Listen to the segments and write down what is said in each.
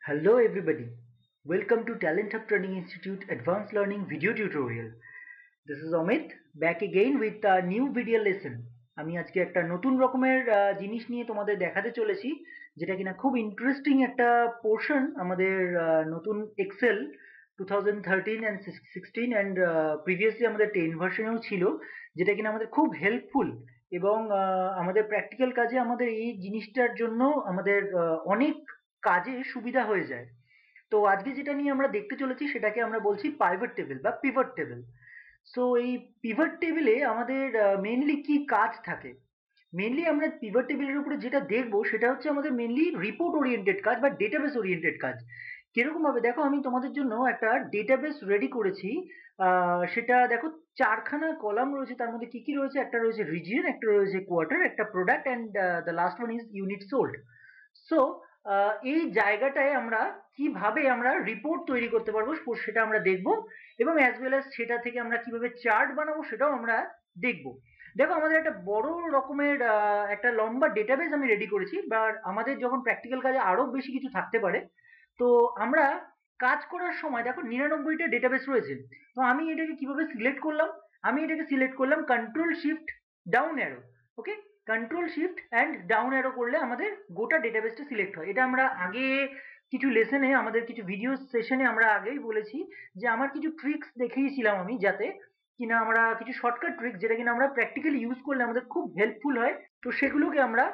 Hello everybody, welcome to Talent Hub Training Institute Advanced Learning Video Tutorial. This is Amit back again with a new video lesson. আমি আজকে একটা নতুন রকমের জিনিস নিয়ে তোমাদের দেখাতে চলেছি, যেটা কিনা খুব ইন্টারেস্টিং একটা পোর্শন আমাদের নতুন এক্সেল 2013 and 16 and প্রিভিয়াসলি আমাদের 10 ভার্সনেও ছিল, যেটা কিনা আমাদের খুব হেল্পফুল এবং আমাদের প্র্যাকটিক্যাল কাজে আমাদের এই জিনিসটার জন্য আমাদের অনেক কাজে সুবিধা হয়ে যায়। তো আজকে যেটা নিয়ে আমরা দেখতে চলেছি সেটাকে আমরা বলছি পাইভট টেবিল বা পিভট টেবিল। সো এই পিভট টেবিলে আমাদের মেইনলি কি কাজ থাকে? মেইনলি আমরা পিভট টেবিলের উপরে যেটা দেখবো সেটা হচ্ছে আমাদের মেইনলি রিপোর্ট ওরিয়েন্টেড কাজ বা ডেটাবেস ওরিয়েন্টেড কাজ। কিরকম ভাবে? দেখো, আমি তোমাদের জন্য একটা ডেটাবেস রেডি করেছি। সেটা দেখো, 4খানা কলাম রয়েছে। তার মধ্যে কি কি রয়েছে? একটা রয়েছে রিজিয়ন, একটা রয়েছে কোয়ার্টার, একটা product, and the last one is unit sold. So এই জায়গাটায় আমরা কিভাবে আমরা রিপোর্ট তৈরি করতে পারবো সেটা আমরা দেখবো, এবং অ্যাজ ওয়েল অ্যাজ সেটা থেকে আমরা কিভাবে চার্ট বানাবো সেটাও আমরা দেখবো। দেখো, আমাদের একটা বড় রকমের একটা লম্বা ডেটাবেস আমি রেডি করেছি, বা আমাদের যখন প্র্যাকটিক্যাল কাজে আরো বেশি কিছু থাকতে পারে, তো আমরা কাজ করার সময় দেখো 99টা ডেটাবেস রয়েছে। তো আমি এটাকে কিভাবে সিলেক্ট করলাম? আমি এটাকে সিলেক্ট করলাম control shift down arrow. Okay, control shift and down arrow করলে আমাদের গোটা ডেটাবেসটা সিলেক্ট হয়। এটা আমরা আগে কিছু লেসনে, আমাদের কিছু ভিডিও সেশনে আমরা আগেই বলেছি যে আমার কিছু ট্রিক্স দেখিয়েছিলাম আমি, যাতে কিনা আমরা কিছু শর্টকাট ট্রিক্স যেটা কিনা আমরা প্র্যাকটিক্যালি ইউজ করলে আমাদের খুব হেল্পফুল হয়। তো সেগুলোকে আমরা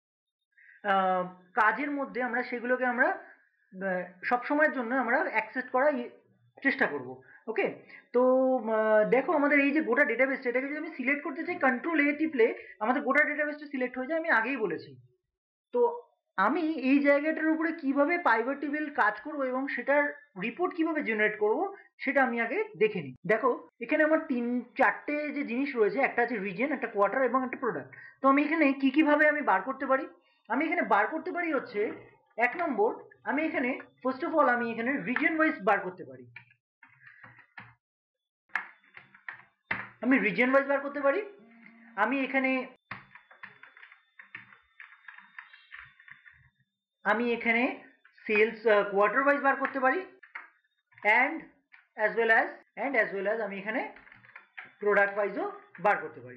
কাজের মধ্যে সেগুলোকে আমরা সবসময়ের জন্য আমরা অ্যাক্সেস করার চেষ্টা করব। ওকে, তো দেখো, আমাদের এই যে গোটা ডেটাবেসটা, এটাকে যদি আমি সিলেক্ট করতে চাই কন্ট্রোল এ টিপলে আমাদের গোটা ডেটাবেসটা সিলেক্ট হয়ে যায়, আমি আগেই বলেছি। তো আমি এই জায়গাটার উপরে কিভাবে পাইভট টেবিল কাজ করব এবং সেটার রিপোর্ট কিভাবে জেনারেট করব সেটা আমি আগে দেখে নিই। দেখো, এখানে আমার 3-4টে যে জিনিস রয়েছে, একটা আছে রিজিয়ন, একটা কোয়ার্টার এবং একটা প্রোডাক্ট। তো আমি এখানে কিভাবে আমি বার করতে পারি? আমি এখানে বার করতে পারি হচ্ছে 1 নম্বর, আমি এখানে ফার্স্ট অফ অল আমি এখানে রিজিয়ন ওয়াইজ বার করতে পারি। আমি রিজিয়ন ওয়াইজ বার করতে পারি। আমি এখানে সেলস কোয়ার্টার ওয়াইজ বার করতে পারি, অ্যান্ড অ্যাজ ওয়েল অ্যাজ আমি এখানে প্রোডাক্ট ওয়াইজও বার করতে পারি।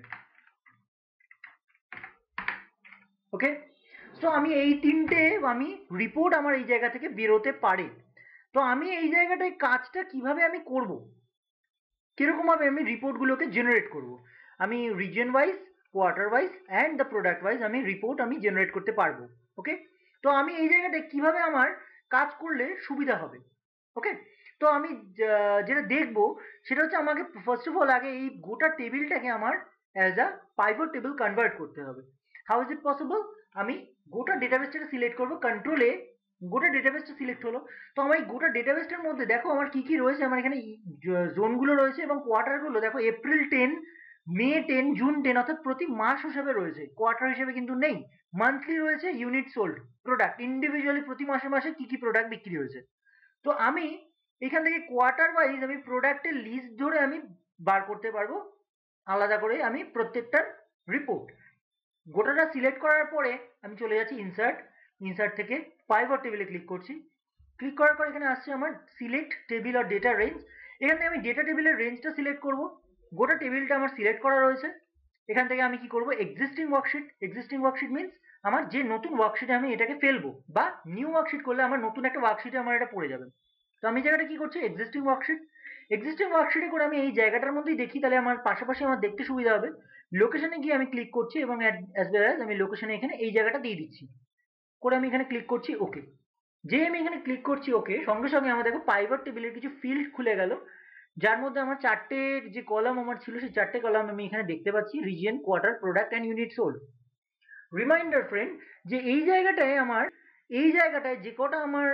ওকে, সো আমি এই তিনটে রিপোর্ট আমার এই জায়গা থেকে বেরোতে পারে। তো আমি এই জায়গাটায় কাজটা কিভাবে আমি করব, কিরকম ভাবে আমি রিপোর্টগুলোকে জেনারেট করব? আমি region wise, quarter wise and the product wise আমি রিপোর্ট জেনারেট করতে পারবো। ওকে, তো আমি এই জায়গাটায় কিভাবে আমার কাজ করলে সুবিধা হবে? ওকে, তো আমি যেটা দেখবো সেটা হচ্ছে আমাকে ফার্স্ট অফ অল আগে এই গোটা টেবিলটাকে আমার as a pivot table convert করতে হবে। How is it possible? আমি গোটা ডেটাবেসটাকে সিলেক্ট করবো, কন্ট্রোলে গোটা ডেটাবেসটা সিলেক্ট হলো। তো আমার এই গোটা ডেটাবেসটার মধ্যে দেখো আমার কি কি রয়েছে। আমার এখানে জোনগুলো রয়েছে এবং কোয়ার্টারগুলো দেখো এপ্রিল 10, মে 10, জুন 10, অর্থাৎ প্রতি মাস হিসাবে রয়েছে, কোয়ার্টার হিসেবে কিন্তু নেই। মান্থলি রয়েছে, ইউনিট সোল্ড, প্রোডাক্ট ইন্ডিভিজুয়ালি প্রতি মাসে মাসে কি কি প্রোডাক্ট বিক্রি হয়েছে। তো আমি এখান থেকে কোয়ার্টার ওয়াইজ আমি প্রোডাক্টের লিস্ট ধরে আমি বার করতে পারবো আলাদা করে আমি প্রত্যেকটার রিপোর্ট। গোটাটা সিলেক্ট করার পরে আমি চলে যাচ্ছি ইনসার্ট থেকে পাইভট টেবিলে ক্লিক করছি। ক্লিক করার পর এখানে আসছে আমার সিলেক্ট টেবিল আর ডেটা রেঞ্জ। এখান থেকে আমি ডেটা টেবিলের রেঞ্জটা সিলেক্ট করব। গোটা টেবিলটা আমার সিলেক্ট করা রয়েছে। এখান থেকে আমি কি করব? এক্সিস্টিং ওয়ার্কশিট মিনস আমার যে নতুন ওয়ার্কশিটে আমি এটাকে ফেলবো, বা নিউ ওয়ার্কশিট করলে আমার নতুন একটা ওয়ার্কশিটে আমার এটা পড়ে যাবে। তো আমি জায়গাটা কি করছি? এক্সিস্টিং ওয়ার্কশিটে করে আমি এই জায়গাটার মধ্যেই দেখি, তাহলে আমার পাশাপাশি আমার দেখতে সুবিধা হবে। লোকেশনে গিয়ে আমি ক্লিক করছি এবং অ্যাজ ওয়েল অ্যাজ আমি লোকেশনে এখানে এই জায়গাটা দিয়ে দিচ্ছি, করে আমি এখানে ক্লিক করছি ওকে। যে আমি এখানে ক্লিক করছি ওকে, সঙ্গে সঙ্গে আমার দেখো পাইভট টেবিলের কিছু ফিল্ড খুলে গেল, যার মধ্যে আমার 4টে যে কলাম আমার ছিল সেই 4টে কলাম আমি এখানে দেখতে পাচ্ছি, region, quarter, product and unit sold. Reminder friend, যে এই জায়গাটায় যে কটা আমার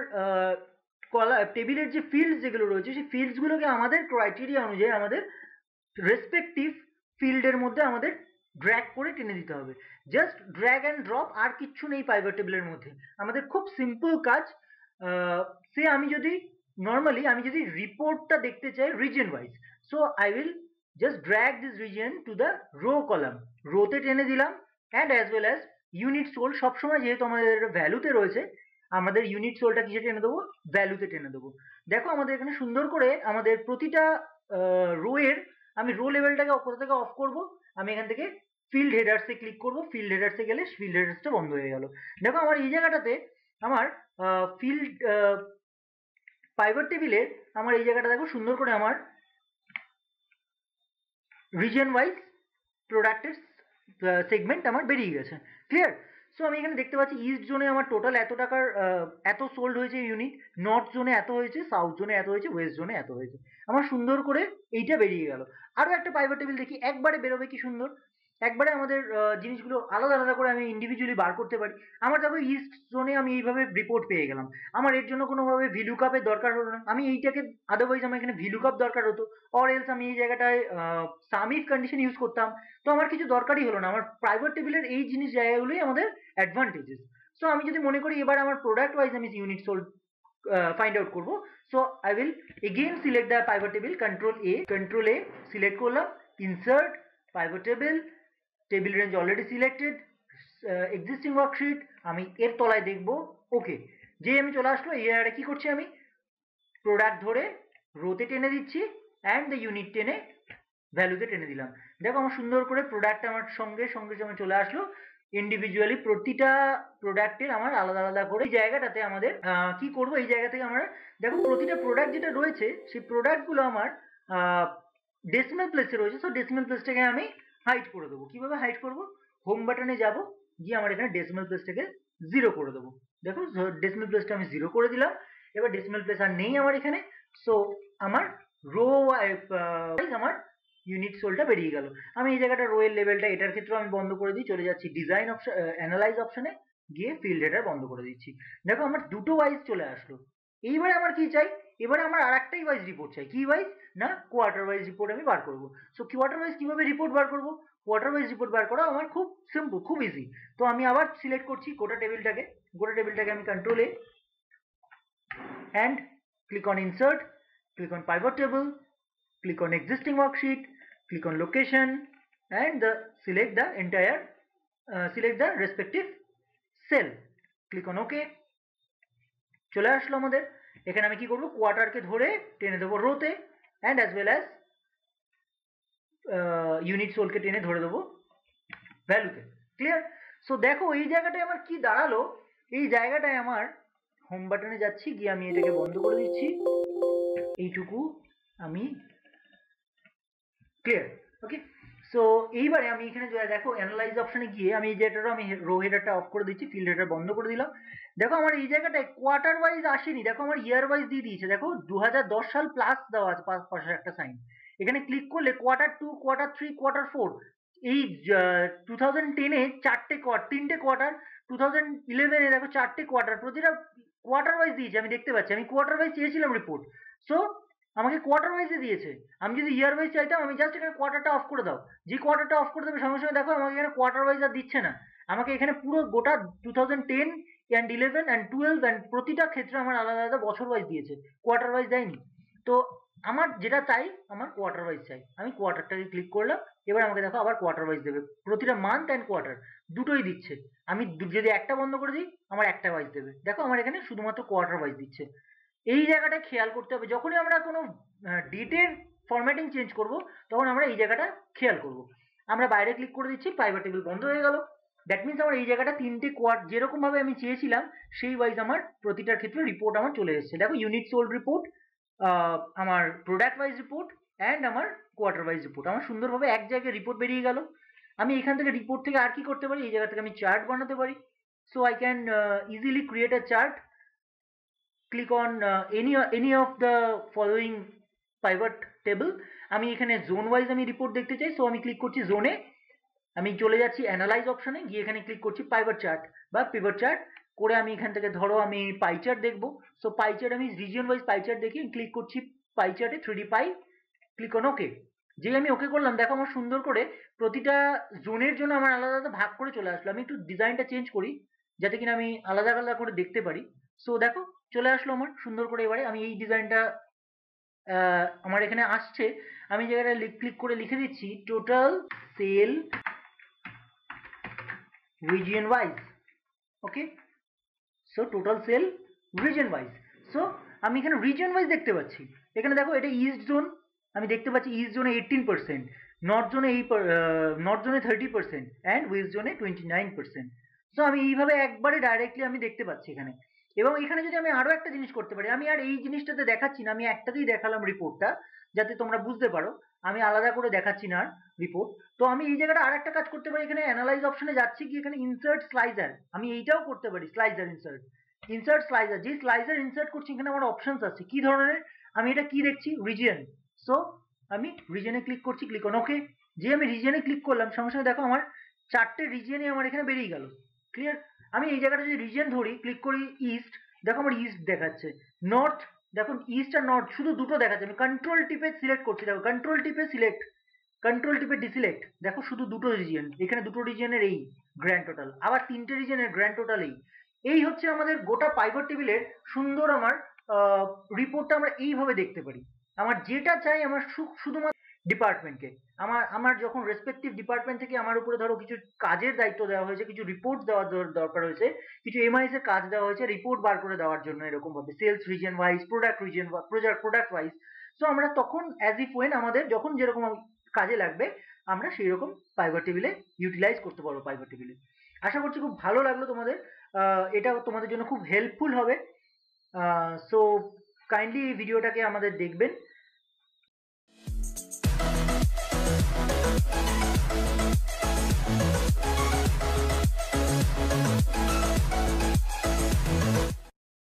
টেবিলের যে ফিল্ডস যেগুলো রয়েছে, সেই ফিল্ডসগুলোকে আমাদের ক্রাইটেরিয়া অনুযায়ী আমাদের রেসপেক্টিভ ফিল্ডের মধ্যে আমাদের ড্র্যাগ করে টেনে দিতে হবে। জাস্ট ড্র্যাগ অ্যান্ড ড্রপ, আর কিচ্ছু নেই পাইভট টেবিলের মধ্যে। আমাদের খুব সিম্পল কাজ। আমি যদি রিপোর্টটা দেখতে চাই region wise, so I will just drag this region to the row column, রোতে টেনে দিলাম, and as well as unit sold. সবসময় যেহেতু আমাদের ভ্যালুতে রয়েছে, আমাদের ইউনিট সোলটা কিসে টেনে দেবো, ভ্যালুতে টেনে দেবো। দেখো আমাদের এখানে সুন্দর করে আমাদের প্রতিটা রো এর আমি রো লেভেলটাকে কোথা থেকে অফ করব, আমি এখান থেকে ফিল্ড হেডার্সে ক্লিক করব, ফিল্ড হেডার্সে গেলে ফিল্ড হেডার্সটা বন্ধ হয়ে গেল। দেখো আমার এই জায়গাটাতে আমার ফিল্ড পাইভট টেবিলের আমার এই জায়গাটা দেখো সুন্দর করে আমার রিজন ওয়াইজ প্রোডাক্টের সেগমেন্ট আমার বেরিয়ে গেছে। ক্লিয়ার? সো আমি এখানে দেখতে পাচ্ছি ইস্ট জোনে আমার টোটাল এত টাকার এত সোল্ড হয়েছে ইউনিট, নর্থ জোনে এত হয়েছে, সাউথ জোনে এত হয়েছে, ওয়েস্ট জোনে এত হয়েছে। আমার সুন্দর করে এইটা বেরিয়ে গেল। আরও একটা পাইভট টেবিল দেখি, একবারে বেরোবে কি সুন্দর, একবারে আমাদের জিনিসগুলো আলাদা আলাদা করে আমি ইন্ডিভিজুয়ালি বার করতে পারি। আমার দেখো ইস্ট জোনে আমি এইভাবে রিপোর্ট পেয়ে গেলাম, আমার এর জন্য কোনোভাবে ভিলুকাপের দরকার হলো না। আমি এইটাকে আদারওয়াইজ আমার এখানে ভিলুকাপ দরকার হতো, অর এলস আমি এই জায়গাটায় সাম ইফ কন্ডিশন ইউজ করতাম, তো আমার কিছু দরকারই হলো না। আমার প্রাইভেট টেবিলের এই জিনিস জায়গাগুলোই আমাদের অ্যাডভান্টেজেস। সো আমি যদি মনে করি এবার আমার প্রোডাক্ট ওয়াইজ আমি ইউনিট সোল্ড ফাইন্ড আউট করবো, so I will again select the pivot table, control A select করলাম, insert pivot table, table range already selected, existing worksheet, আমি এর তলায় দেখবো ওকে। যেই আমি চলে আসলো এই জায়গাটা কি করছি, আমি প্রোডাক্ট ধরে রোতে টেনে দিচ্ছি অ্যান্ড দ্য ইউনিট টেনে ভ্যালুতে টেনে দিলাম। দেখো আমার সুন্দর করে প্রোডাক্ট আমার সঙ্গে সঙ্গে সঙ্গে চলে আসলো। ইন্ডিভিজুয়ালি প্রতিটা প্রোডাক্টের আমার আলাদা আলাদা করে এই জায়গাটাতে আমাদের কি করব, এই জায়গা থেকে আমরা দেখো প্রতিটা প্রোডাক্ট যেটা রয়েছে সেই প্রোডাক্টগুলো আমার ডেসিমাল প্লেসে রয়েছে। সো ডেসিমাল প্লেসটাকে আমি হাইড করে দেবো। কিভাবে হাইড করব, হোম বাটনে যাব, গিয়ে আমার এখানে ডেসিমাল প্লেসটাকে 0 করে দেবো। দেখো ডেসিমাল প্লেসটা আমি 0 করে দিলাম। এবার ডেসিমাল প্লেস আর নেই আমার এখানে। সো আমার রো আমার ইউনিট সোলটা বেরিয়ে গেল। আমি এই জায়গাটা রো এর লেভেলটা এটার ক্ষেত্রেও আমি বন্ধ করে দিই, চলে যাচ্ছি ডিজাইন অপশন, অ্যানালাইজ অপশনে গিয়ে ফিল্ড হেডার বন্ধ করে দিচ্ছি। দেখো আমার দুটো ওয়াইজ চলে আসলো। এইবারে আমার কি চাই, এবারে আমার আর একটাই ওয়াইজ রিপোর্ট চাই। কি ওয়াইজ না, কোয়ার্টার ওয়াইজ রিপোর্ট আমি বার করবো। সো কোয়ার্টার ওয়াইজ কিভাবে রিপোর্ট বার করবো, কোয়ার্টার ওয়াইজ রিপোর্ট বার করা আমার খুব সিম্পল, খুব ইজি। তো আমি আবার সিলেক্ট করছি গোটা টেবিলটাকে আমি control A and click on insert, click on pivot table, click on existing worksheet, click on location and select the entire select the respective cell, click on OK। চলে আসলো আমাদের এখানে। আমি কি করব, কোয়ার্টারকে ধরে টেনে দেবো রোতে and as well as unit সোলকে টেনে ধরে দেবো ভ্যালুতে। ক্লিয়ার? সো দেখো এই জায়গাটায় আমার কি দাঁড়ালো, এই জায়গাটায় আমার হোম বাটনে যাচ্ছি, গিয়ে আমি এটাকে বন্ধ করে দিচ্ছি, এইটুকু আমি ক্লিয়ার। ওকে, সো এইবারে আমি এখানে দেখো অ্যানালাইজ অপশনে গিয়ে আমি এই জায়গাটা আমি রো হেডারটা অফ করে দিচ্ছি, ফিল্ড হেডার বন্ধ করে দিলাম। দেখো আমার এই জায়গাটায় কোয়ার্টার ওয়াইজ আসেনি, দেখো আমার ইয়ার ওয়াইজ দিয়ে দিয়েছে। দেখো 2010 সাল প্লাস দেওয়া আছে, পাশে একটা সাইন। এখানে ক্লিক করলে Q2, Q3, Q4, এই 2010-এ তিনটে কোয়ার্টার, 2011-এ দেখো 4টে কোয়ার্টার, প্রতিটা কোয়ার্টার ওয়াইজ দিয়েছে। আমি দেখতে পাচ্ছি, আমি কোয়ার্টার ওয়াইজ চেয়েছিলাম রিপোর্ট, সো আমাকে কোয়ার্টার ওয়াইজে দিয়েছে। আমি যদি ইয়ার ওয়াইজ চাইতাম, আমি জাস্ট এখানে কোয়ার্টারটা অফ করে দাও, যে কোয়ার্টারটা অফ করে দেবে সঙ্গে সঙ্গে দেখো আমাকে এখানে কোয়ার্টার ওয়াইজ আর দিচ্ছে না, আমাকে এখানে পুরো গোটা 2010 and 11 and 12 and প্রতিটা ক্ষেত্রে আমার আলাদা আলাদা বছর ওয়াইজ দিয়েছে, কোয়ার্টার ওয়াইজ দেয়নি। তো আমার যেটা চাই, আমার কোয়ার্টার ওয়াইজ চাই, আমি কোয়ার্টারটাকে ক্লিক করলাম। এবার আমাকে দেখো আবার কোয়ার্টার ওয়াইজ দেবে, প্রতিটা মান্থ অ্যান্ড কোয়ার্টার দুটোই দিচ্ছে। আমি যদি একটা বন্ধ করে দিই, আমার একটা ওয়াইজ দেবে। দেখো আমার এখানে শুধুমাত্র কোয়ার্টার ওয়াইজ দিচ্ছে। এই জায়গাটা খেয়াল করতে হবে, যখনই আমরা কোনো ডেটের ফরম্যাটিং চেঞ্জ করব, তখন আমরা এই জায়গাটা খেয়াল করব। আমরা বাইরে ক্লিক করে দিচ্ছি, প্রাইভেট টেবিল বন্ধ হয়ে গেল। দ্যাট মিনস আমার এই জায়গাটা তিনটে যেরকম ভাবে আমি চেয়েছিলাম সেই ওয়াইজ আমার প্রতিটার ক্ষেত্রে রিপোর্ট আমার চলে এসেছে। দেখো ইউনিট সোল্ড রিপোর্ট, আমার প্রোডাক্ট ওয়াইজ রিপোর্ট অ্যান্ড আমার কোয়ার্টার ওয়াইজ রিপোর্ট আমার সুন্দরভাবে এক জায়গায় রিপোর্ট বেরিয়ে গেল। আমি এখান থেকে রিপোর্ট থেকে আর কি করতে পারি, এই জায়গা থেকে আমি চার্ট বানাতে পারি। So I can easily create a chart. Click on any of the following pivot table। আমি এখানে জোন ওয়াইজ আমি রিপোর্ট দেখতে চাই, সো আমি ক্লিক করছি জোনে, আমি চলে যাচ্ছি অ্যানালাইজ অপশনে, গিয়ে এখানে ক্লিক করছি পাইভট চার্ট বা পিভট চার্ট করে আমি এখান থেকে ধরো আমি পাই চার্ট দেখবো। সো পাই চার্ট আমি রিজিয়ন ওয়াইজ পাই চার্ট দেখি, ক্লিক করছি পাই চার্টে 3D পাই, ক্লিক অন ওকে। যেই আমি ওকে করলাম, দেখো আমার সুন্দর করে প্রতিটা জোনের জন্য আমার আলাদা আলাদা ভাগ করে চলে আসলো। আমি একটু ডিজাইনটা চেঞ্জ করি যাতে কিনা আমি আলাদা আলাদা করে দেখতে পারি। সো দেখো চলে আসলো আমার সুন্দর করে। এবারে আমি এই ডিজাইনটা আমার এখানে আসছে, আমি জায়গাটা ক্লিক করে লিখে দিচ্ছি total sale region wise. Okay, so total sale region wise. So আমি এখানে রিজন ওয়াইজ দেখতে পাচ্ছি, এখানে দেখো এটা ইস্ট জোন, আমি দেখতে পাচ্ছি ইস্ট জোনে 18%, নর্থ জোনে নর্থ জোনে 30% অ্যান্ড ওয়েস্ট জোনে 29%। সো আমি এইভাবে একবারে ডাইরেক্টলি আমি দেখতে পাচ্ছি এখানে। এবং এখানে যদি আমি আরো একটা জিনিস করতে পারি, আমি আর এই জিনিসটাতে দেখাচ্ছি না, আমি একটাতেই দেখালাম রিপোর্টটা যাতে তোমরা বুঝতে পারো, আমি আলাদা করে দেখাচ্ছি না রিপোর্ট। তো আমি এই জায়গাটা আর একটা কাজ করতে পারি, এখানে অ্যানালাইজ অপশনে যাচ্ছি, কি এখানে ইনসার্ট স্লাইজার, আমি এইটাও করতে পারি, স্লাইজার ইনসার্ট, ইনসার্ট স্লাইজার, যে স্লাইজার ইনসার্ট করছি এখানে আমার অপশনস আছে কি ধরনের, আমি এটা কি দেখছি, রিজিয়ন। সো আমি রিজিয়নে ক্লিক করছি, ক্লিক অন ওকে। যে আমি রিজিয়নে ক্লিক করলাম সঙ্গে সঙ্গে দেখো আমার 4টে রিজিয়নই আমার এখানে বেরিয়ে গেল। ক্লিয়ার? আমি এই জায়গাটা যদি রিজিয়ন ধরি, ক্লিক করি ইস্ট, দেখো আমার ইস্ট দেখাচ্ছে। নর্থ, দেখুন ইস্ট আর নর্থ শুধু দুটো দেখাচ্ছে, আমি কন্ট্রোল টিপে সিলেক্ট করছি, দেখো কন্ট্রোল টিপে সিলেক্ট, কন্ট্রোল টিপে ডিসিলেক্ট, দেখো শুধু দুটো রিজিয়ন, এখানে দুটো রিজিয়নের এই গ্র্যান্ড টোটাল, আবার 3টে রিজিয়নের গ্র্যান্ড টোটাল এই। এই হচ্ছে আমাদের গোটা পাইভট টেবিলের সুন্দর আমার রিপোর্টটা আমরা এইভাবে দেখতে পারি। আমার যেটা চাই আমার শুধুমাত্র ডিপার্টমেন্টকে, আমার আমার যখন রেসপেক্টিভ ডিপার্টমেন্ট থেকে আমার উপরে ধরো কিছু কাজের দায়িত্ব দেওয়া হয়েছে, কিছু রিপোর্ট দেওয়ার দরকার হয়েছে, কিছু এমআইএস এর কাজ দেওয়া হয়েছে রিপোর্ট বার করে দেওয়ার জন্য, এরকম ভাবে sales region wise, product region, product wise. So আমরা তখন অ্যাজ ইফ ওয়েন আমাদের যখন যেরকম কাজে লাগবে আমরা সেই রকম পাইভট টেবিলে ইউটিলাইজ করতে পারবো পাইভট টেবিলে। আশা করছি খুব ভালো লাগলো তোমাদের, এটা তোমাদের জন্য খুব হেল্পফুল হবে। সো কাইন্ডলি এই ভিডিওটাকে আমাদের দেখবেন।